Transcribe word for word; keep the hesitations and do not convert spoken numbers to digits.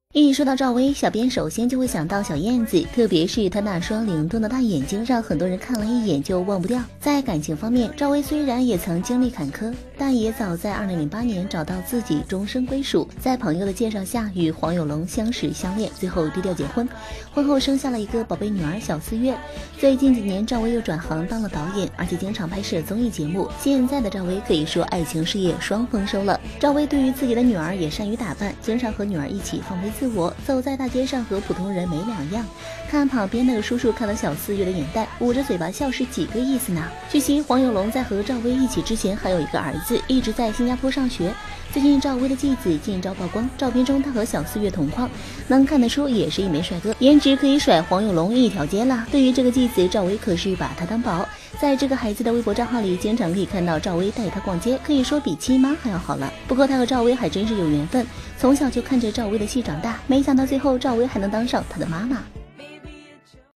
一说到赵薇，小编首先就会想到小燕子，特别是她那双灵动的大眼睛，让很多人看了一眼就忘不掉。在感情方面，赵薇虽然也曾经历坎坷，但也早在二零零八年找到自己终身归属，在朋友的介绍下与黄有龙相识相恋，最后低调结婚，婚后生下了一个宝贝女儿小四月。最近几年，赵薇又转行当了导演，而且经常拍摄综艺节目。现在的赵薇可以说爱情事业双丰收了。赵薇对于自己的女儿也善于打扮，经常和女儿一起放飞自我，走在大街上和普通人没两样。看旁边那个叔叔看了小四月的眼袋，捂着嘴巴笑是几个意思呢？据悉，黄有龙在和赵薇一起之前还有一个儿子，一直在新加坡上学。最近赵薇的继子近招曝光，照片中他和小四月同框，能看得出也是一枚帅哥，颜值可以甩黄有龙一条街了。对于这个继子，赵薇可是把他当宝。在这个孩子的微博账号里，经常可以看到赵薇带他逛街，可以说比亲妈还要好了。不过他和赵薇还真是有缘分，从小就看着赵薇的戏长大，没想到最后赵薇还能当上他的妈妈。